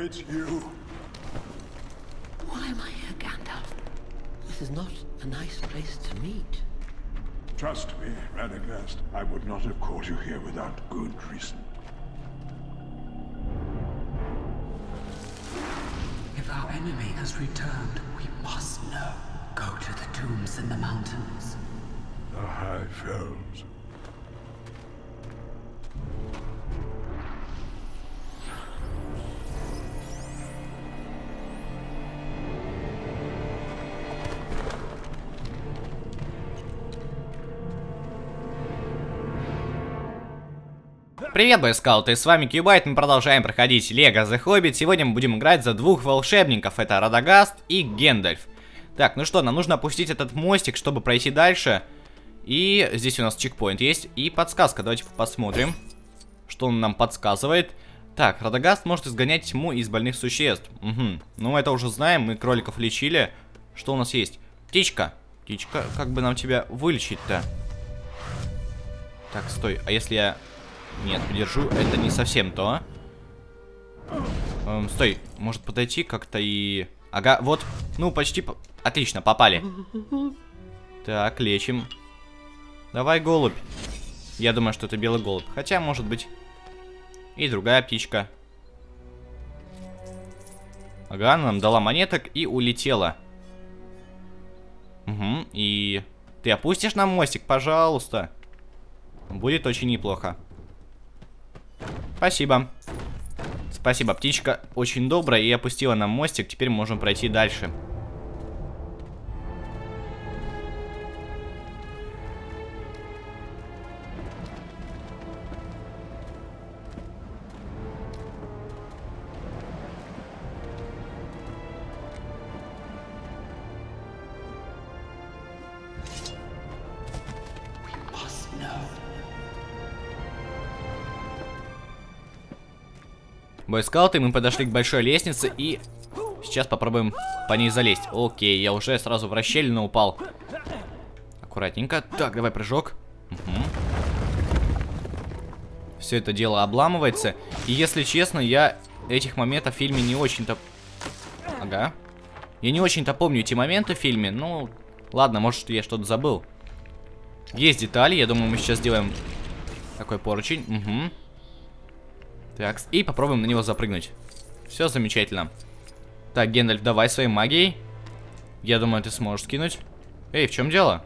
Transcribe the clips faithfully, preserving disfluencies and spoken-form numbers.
It's you. Why am I here, Gandalf? This is not a nice place to meet. Trust me, Radagast. I would not have called you here without good reason. If our enemy has returned, we must know. Go to the tombs in the mountains. The High Fells. Привет, бойскауты, с вами Кьюбайт, мы продолжаем проходить Лего The Hobbit. Сегодня мы будем играть за двух волшебников, это Радагаст и Гэндальф. Так, ну что, нам нужно опустить этот мостик, чтобы пройти дальше. И здесь у нас чекпоинт есть и подсказка, давайте посмотрим, что он нам подсказывает. Так, Радагаст может изгонять тьму из больных существ. Угу. Ну мы это уже знаем, мы кроликов лечили. Что у нас есть? Птичка. Птичка, как бы нам тебя вылечить-то? Так, стой, а если я... Нет, подержу, это не совсем то. Эм, стой, может подойти как-то и... Ага, вот, ну почти... По... Отлично, попали. Так, лечим. Давай, голубь. Я думаю, что это белый голубь. Хотя, может быть, и другая птичка. Ага, она нам дала монеток и улетела. Угу, и... Ты опустишь нам мостик, пожалуйста. Будет очень неплохо. Спасибо. Спасибо, птичка очень добрая и опустила нам мостик. Теперь мы можем пройти дальше. Бойскауты, мы подошли к большой лестнице и сейчас попробуем по ней залезть. Окей, я уже сразу в расщелину упал. Аккуратненько. Так, давай прыжок. Угу. Все это дело обламывается. И если честно, я этих моментов в фильме не очень-то... Ага. Я не очень-то помню эти моменты в фильме. Ну, ладно, может, я что-то забыл. Есть детали, я думаю, мы сейчас сделаем такой поручень. Угу. Так, и попробуем на него запрыгнуть. Все замечательно. Так, Гэндальф, давай своей магией. Я думаю, ты сможешь скинуть. Эй, в чем дело?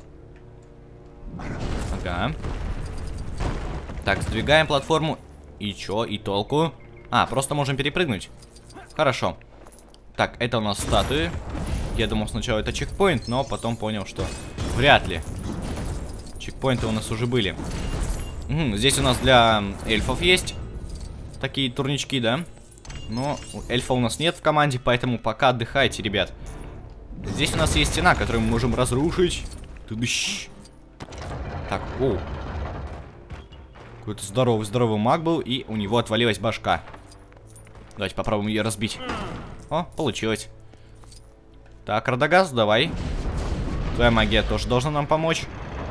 Ага. Так, сдвигаем платформу. И чё, и толку? А, просто можем перепрыгнуть. Хорошо. Так, это у нас статуи. Я думал сначала это чекпоинт, но потом понял, что вряд ли. Чекпоинты у нас уже были. Угу, здесь у нас для эльфов есть такие турнички, да? Но эльфа у нас нет в команде, поэтому пока отдыхайте, ребят. Здесь у нас есть стена, которую мы можем разрушить. Тудыщ. Так, о. Какой-то здоровый, здоровый маг был, и у него отвалилась башка. Давайте попробуем ее разбить. О, получилось. Так, Радагаст, давай. Твоя магия тоже должна нам помочь.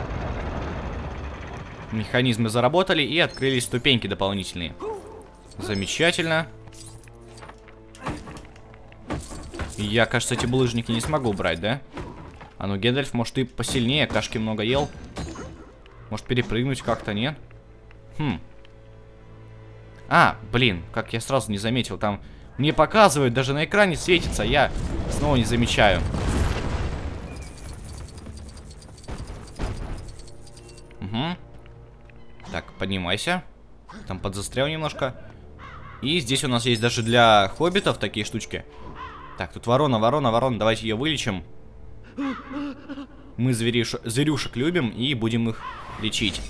Механизмы заработали, и открылись ступеньки дополнительные. Замечательно. Я, кажется, эти булыжники не смогу убрать, да? А ну, Гэндальф, может, ты посильнее, кашки много ел? Может, перепрыгнуть как-то, нет? Хм. А, блин, как я сразу не заметил. Там мне показывают, даже на экране светится, а я снова не замечаю. Угу. Так, поднимайся. Там подзастрял немножко. И здесь у нас есть даже для хоббитов такие штучки. Так, тут ворона, ворона, ворона. Давайте ее вылечим. Мы зверюш... зверюшек любим и будем их лечить.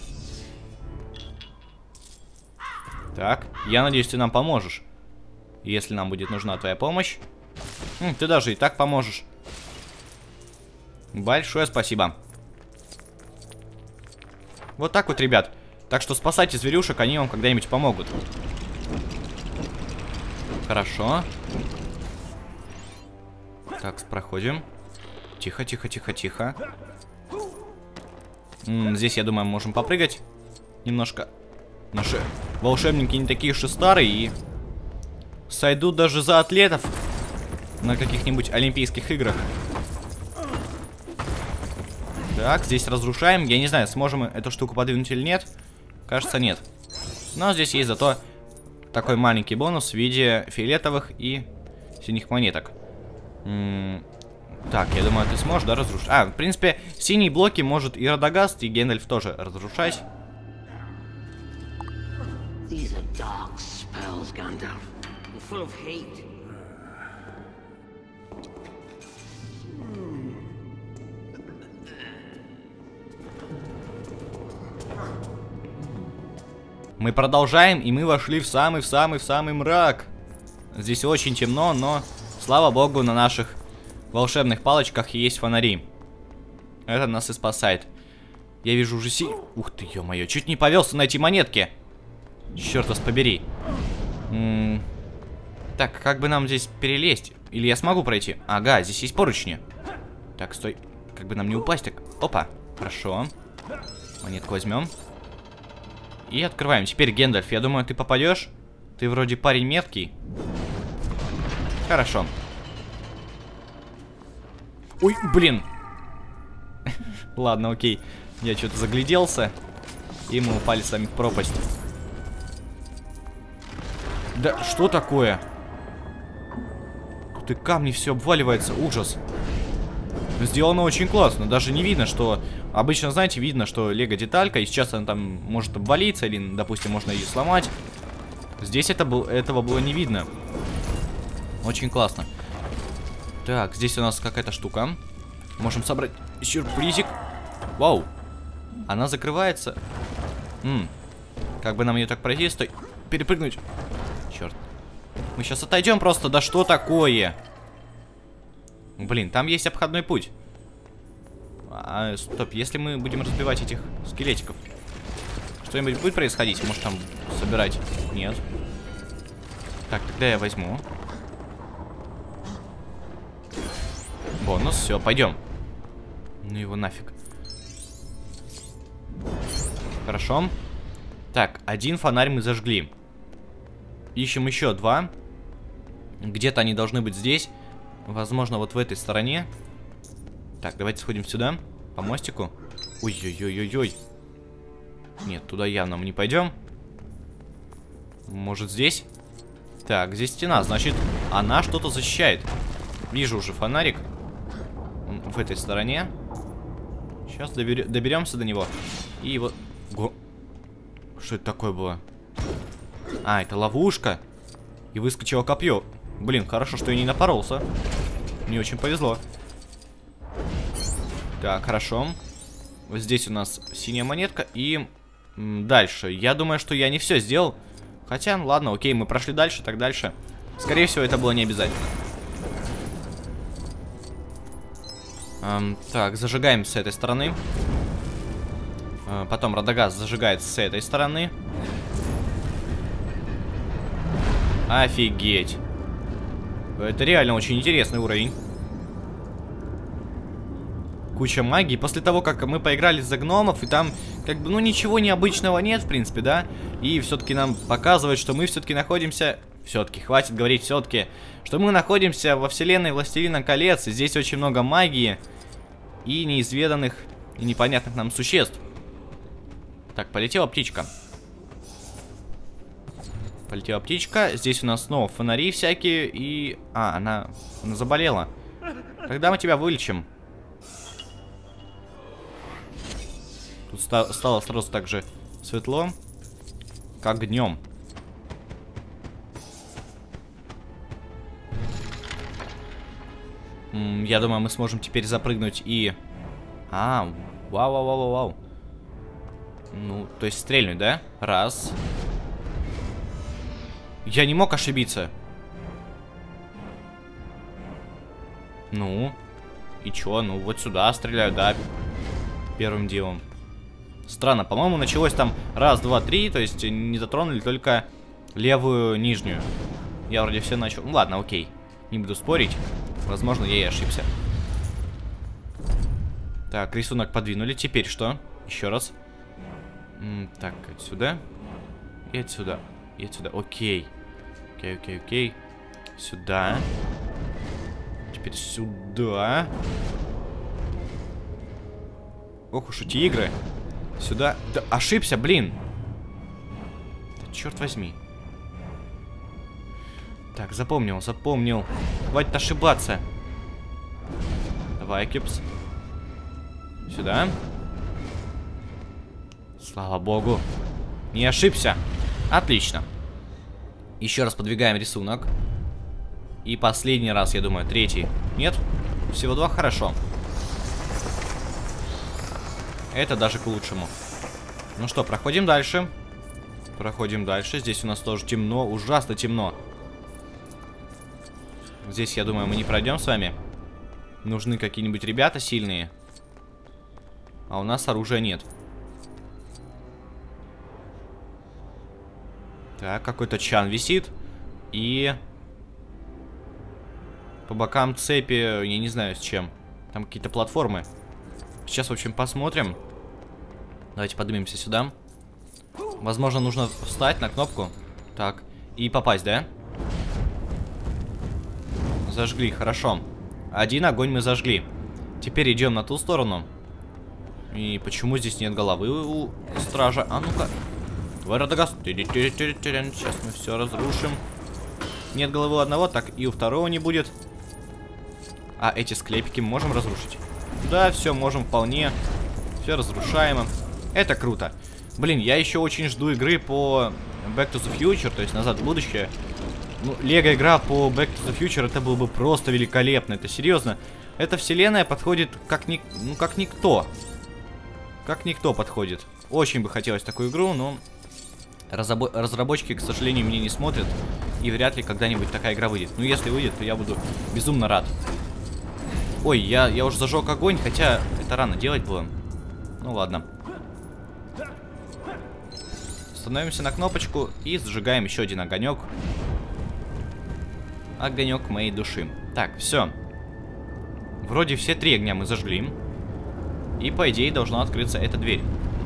Так, я надеюсь, ты нам поможешь. Если нам будет нужна твоя помощь. М, ты даже и так поможешь. Большое спасибо. Вот так вот, ребят. Так что спасайте зверюшек, они вам когда-нибудь помогут. Хорошо. Так, проходим. Тихо, тихо, тихо, тихо. М-м, здесь, я думаю, мы можем попрыгать. Немножко. Наши волшебники не такие уж и старые, и сойдут даже за атлетов на каких-нибудь Олимпийских играх. Так, здесь разрушаем. Я не знаю, сможем мы эту штуку подвинуть или нет. Кажется, нет. Но здесь есть зато такой маленький бонус в виде фиолетовых и синих монеток. М-м- так, я думаю, ты сможешь, да, разрушить? А, в принципе, синие блоки может и Радагаст, и Гэндальф тоже разрушать. These are dark spells, Gandalf, and full of hate. Мы продолжаем, и мы вошли в самый, в самый, в самый мрак. Здесь очень темно, но, слава богу, на наших волшебных палочках есть фонари. Это нас и спасает. Я вижу уже си... Ух ты, ё-моё, чуть не повелся на эти монетки. Черт вас побери. М-м- так, как бы нам здесь перелезть? Или я смогу пройти? Ага, здесь есть поручни. Так, стой. Как бы нам не упасть, так... Опа, хорошо. Монетку возьмем. И открываем. Теперь, Гэндальф, я думаю, ты попадешь. Ты вроде парень меткий. Хорошо. Ой, блин. Ладно, окей. Я что-то загляделся. И мы упали сами в пропасть. Да что такое? Тут и камни все обваливается. Ужас. Сделано очень классно. Даже не видно, что... Обычно, знаете, видно, что лего-деталька, и сейчас она там может обвалиться, или, допустим, можно ее сломать. Здесь это был, этого было не видно. Очень классно. Так, здесь у нас какая-то штука. Можем собрать сюрпризик. Вау. Она закрывается. М-м. Как бы нам ее так пройти, стой. Перепрыгнуть. Черт. Мы сейчас отойдем просто. Да что такое? Блин, там есть обходной путь. А, стоп, если мы будем разбивать этих скелетиков, что-нибудь будет происходить? Может там собирать? Нет. Так, тогда я возьму бонус, все, пойдем. Ну его нафиг. Хорошо. Так, один фонарь мы зажгли. Ищем еще два. Где-то они должны быть здесь. Возможно, вот в этой стороне. Так, давайте сходим сюда. По мостику. Ой-ой-ой-ой-ой. Нет, туда явно мы не пойдем. Может, здесь? Так, здесь стена, значит, она что-то защищает. Вижу уже фонарик. Он в этой стороне. Сейчас добер... доберемся до него. И вот... Го... Что это такое было? А, это ловушка. И выскочило копье. Блин, хорошо, что я не напоролся. Мне очень повезло. Так, хорошо. Вот здесь у нас синяя монетка. И м, дальше. Я думаю, что я не все сделал. Хотя, ну, ладно, окей, мы прошли дальше, так дальше. Скорее всего, это было не обязательно. Эм, так, зажигаем с этой стороны. Э, потом Радагаст зажигает с этой стороны. Офигеть. Это реально очень интересный уровень. Куча магии. После того, как мы поиграли за гномов, и там, как бы, ну, ничего необычного нет, в принципе, да? И все-таки нам показывают, что мы все-таки находимся... Все-таки, хватит говорить все-таки, что мы находимся во вселенной Властелина колец, и здесь очень много магии и неизведанных, и непонятных нам существ. Так, полетела птичка. Полетела птичка. Здесь у нас снова фонари всякие, и... А, она, она заболела. Тогда мы тебя вылечим. Тут ста стало сразу так же светло, как днем. М-м, я думаю, мы сможем теперь запрыгнуть и... А, вау-вау-вау-вау. Ну, то есть стрельнуть, да? Раз. Я не мог ошибиться. Ну, и чё? Ну, вот сюда стреляю, да, первым делом. Странно, по-моему, началось там раз, два, три, то есть не затронули только левую нижнюю. Я вроде все начал... Ну, ладно, окей. Не буду спорить. Возможно, я и ошибся. Так, рисунок подвинули. Теперь что? Еще раз. М-м, так, отсюда. И отсюда. И отсюда. Окей. Окей, окей, окей. Сюда. Теперь сюда. Ох уж эти игры. Сюда. Да, ошибся, блин. Да, черт возьми. Так, запомнил, запомнил. Хватит ошибаться. Давай, Кипс. Сюда. Слава богу. Не ошибся. Отлично. Еще раз подвигаем рисунок. И последний раз, я думаю, третий. Нет? Всего два, хорошо. Это даже к лучшему. Ну что, проходим дальше. Проходим дальше. Здесь у нас тоже темно, ужасно темно. Здесь, я думаю, мы не пройдем с вами. Нужны какие-нибудь ребята сильные. А у нас оружия нет. Так, какой-то чан висит. И... по бокам цепи, я не знаю с чем. Там какие-то платформы. Сейчас, в общем, посмотрим. Давайте поднимемся сюда. Возможно, нужно встать на кнопку. Так, и попасть, да? Зажгли, хорошо. Один огонь мы зажгли. Теперь идем на ту сторону. И почему здесь нет головы у стража? А ну-ка. Твой Радагаст. Сейчас мы все разрушим. Нет головы у одного, так и у второго не будет. А эти склепики мы можем разрушить? Да, все можем вполне. Все разрушаемо. Это круто. Блин, я еще очень жду игры по Back to the Future, то есть назад в будущее. Ну, Лего игра по Back to the Future, это было бы просто великолепно. Это серьезно. Эта вселенная подходит как, ни... ну, как никто. Как никто подходит. Очень бы хотелось такую игру, но разрабо... разработчики, к сожалению, мне не смотрят. И вряд ли когда-нибудь такая игра выйдет. Ну, если выйдет, то я буду безумно рад. Ой, я, я уже зажег огонь, хотя это рано делать было. Ну, ладно. Становимся на кнопочку и зажигаем еще один огонек. Огонек моей души. Так, все. Вроде все три огня мы зажгли. И, по идее, должна открыться эта дверь.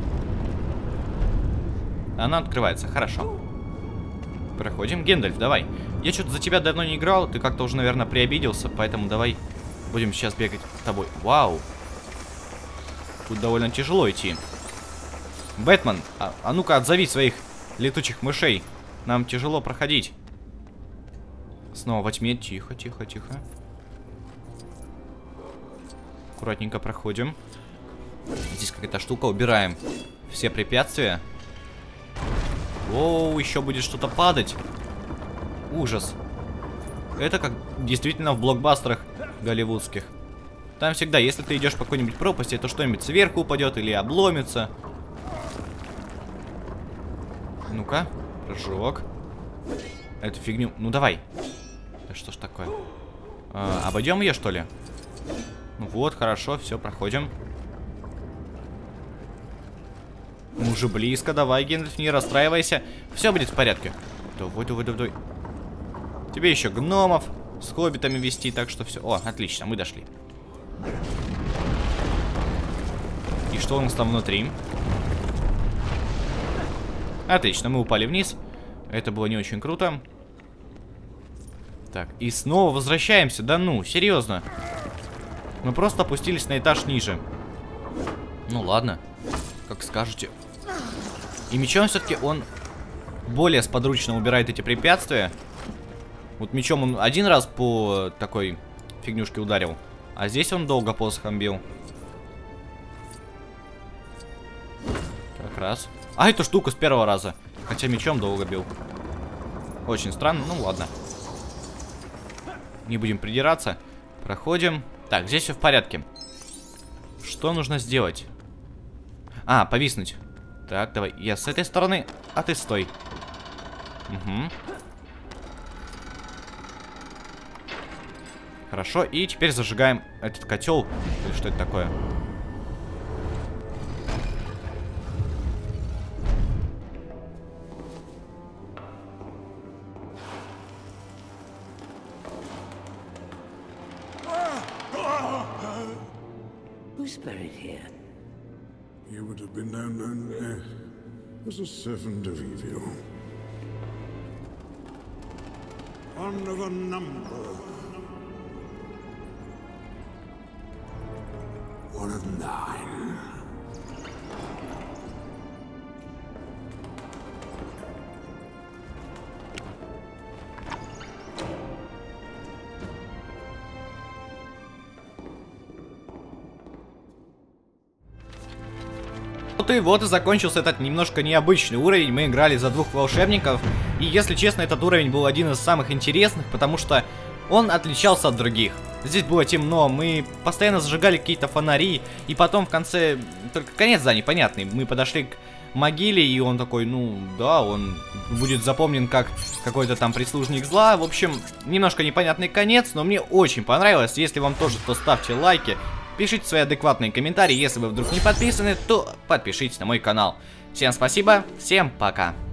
Она открывается, хорошо. Проходим. Гендальф, давай. Я что-то за тебя давно не играл. Ты как-то уже, наверное, приобиделся. Поэтому давай будем сейчас бегать с тобой. Вау. Тут довольно тяжело идти. Бэтмен, а, а ну-ка отзови своих летучих мышей. Нам тяжело проходить. Снова во тьме. Тихо, тихо, тихо. Аккуратненько проходим. Здесь какая-то штука. Убираем все препятствия. Оу, еще будет что-то падать. Ужас. Это как действительно в блокбастерах голливудских. Там всегда, если ты идешь по какой-нибудь пропасти, то что-нибудь сверху упадет или обломится. Ну-ка, прыжок. Эту фигню. Ну давай. Да что ж такое? А, обойдем ее, что ли? Ну вот, хорошо, все, проходим. Мы уже близко, давай, Гендальф, не расстраивайся. Все будет в порядке. Давай, давай, давай. Тебе еще гномов с хоббитами вести, так что все. О, отлично, мы дошли. И что у нас там внутри? Отлично, мы упали вниз. Это было не очень круто. Так, и снова возвращаемся. Да ну, серьезно. Мы просто опустились на этаж ниже. Ну ладно, как скажете. И мечом все-таки он более сподручно убирает эти препятствия. Вот мечом он один раз по такой фигнюшке ударил, а здесь он долго посохом бил. Как раз. А, эту штуку с первого раза. Хотя мечом долго бил. Очень странно, ну ладно. Не будем придираться. Проходим. Так, здесь все в порядке. Что нужно сделать? А, повиснуть. Так, давай. Я с этой стороны, а ты стой. Угу. Хорошо, и теперь зажигаем этот котел. Или что это такое? Who's buried here? You would have been known only as a servant of evil. One of a number. One of nine. Вот и вот и закончился этот немножко необычный уровень. Мы играли за двух волшебников. И если честно, этот уровень был один из самых интересных, потому что он отличался от других. Здесь было темно, мы постоянно зажигали какие-то фонари. И потом в конце, только конец, да, непонятный. Мы подошли к могиле, и он такой, ну да, он будет запомнен как какой-то там прислужник зла. В общем, немножко непонятный конец, но мне очень понравилось. Если вам тоже, то ставьте лайки. Пишите свои адекватные комментарии, если вы вдруг не подписаны, то подпишитесь на мой канал. Всем спасибо, всем пока.